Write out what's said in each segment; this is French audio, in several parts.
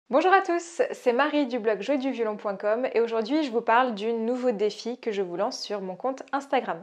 Bonjour à tous, c'est Marie du blog jouerduviolon.com et aujourd'hui je vous parle du nouveau défi que je vous lance sur mon compte Instagram.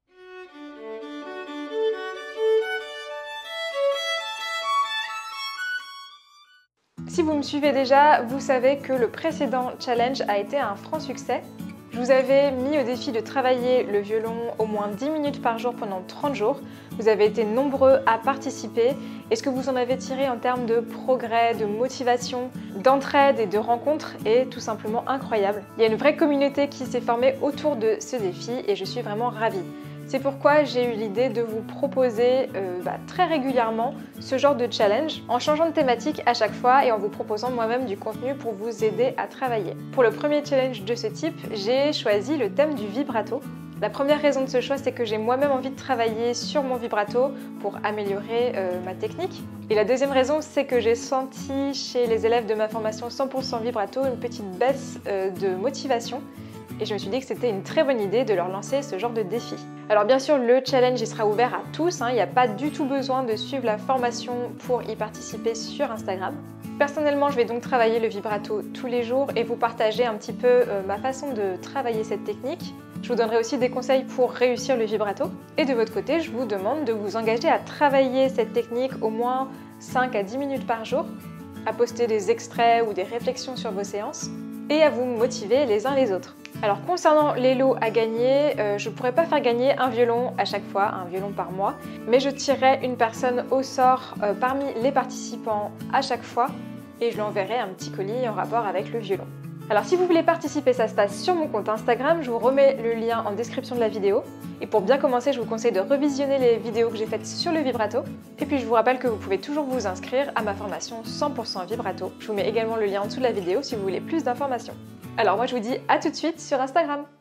Si vous me suivez déjà, vous savez que le précédent challenge a été un franc succès. Je vous avais mis au défi de travailler le violon au moins 10 minutes par jour pendant 30 jours. Vous avez été nombreux à participer. Et ce que vous en avez tiré en termes de progrès, de motivation, d'entraide et de rencontres est tout simplement incroyable. Il y a une vraie communauté qui s'est formée autour de ce défi et je suis vraiment ravie. C'est pourquoi j'ai eu l'idée de vous proposer très régulièrement ce genre de challenge en changeant de thématique à chaque fois et en vous proposant moi-même du contenu pour vous aider à travailler. Pour le premier challenge de ce type, j'ai choisi le thème du vibrato. La première raison de ce choix, c'est que j'ai moi-même envie de travailler sur mon vibrato pour améliorer ma technique. Et la deuxième raison, c'est que j'ai senti chez les élèves de ma formation 100% vibrato une petite baisse de motivation. Et je me suis dit que c'était une très bonne idée de leur lancer ce genre de défi. Alors bien sûr, le challenge il sera ouvert à tous, il n'y a pas du tout besoin de suivre la formation pour y participer sur Instagram. Personnellement, je vais donc travailler le vibrato tous les jours et vous partager un petit peu ma façon de travailler cette technique. Je vous donnerai aussi des conseils pour réussir le vibrato. Et de votre côté, je vous demande de vous engager à travailler cette technique au moins 5 à 10 minutes par jour, à poster des extraits ou des réflexions sur vos séances et à vous motiver les uns les autres. Alors concernant les lots à gagner, je ne pourrais pas faire gagner un violon à chaque fois, un violon par mois, mais je tirerai une personne au sort parmi les participants à chaque fois et je lui enverrai un petit colis en rapport avec le violon. Alors si vous voulez participer, ça se passe sur mon compte Instagram, je vous remets le lien en description de la vidéo. Et pour bien commencer, je vous conseille de revisionner les vidéos que j'ai faites sur le vibrato. Et puis je vous rappelle que vous pouvez toujours vous inscrire à ma formation 100% vibrato. Je vous mets également le lien en dessous de la vidéo si vous voulez plus d'informations. Alors moi je vous dis à tout de suite sur Instagram.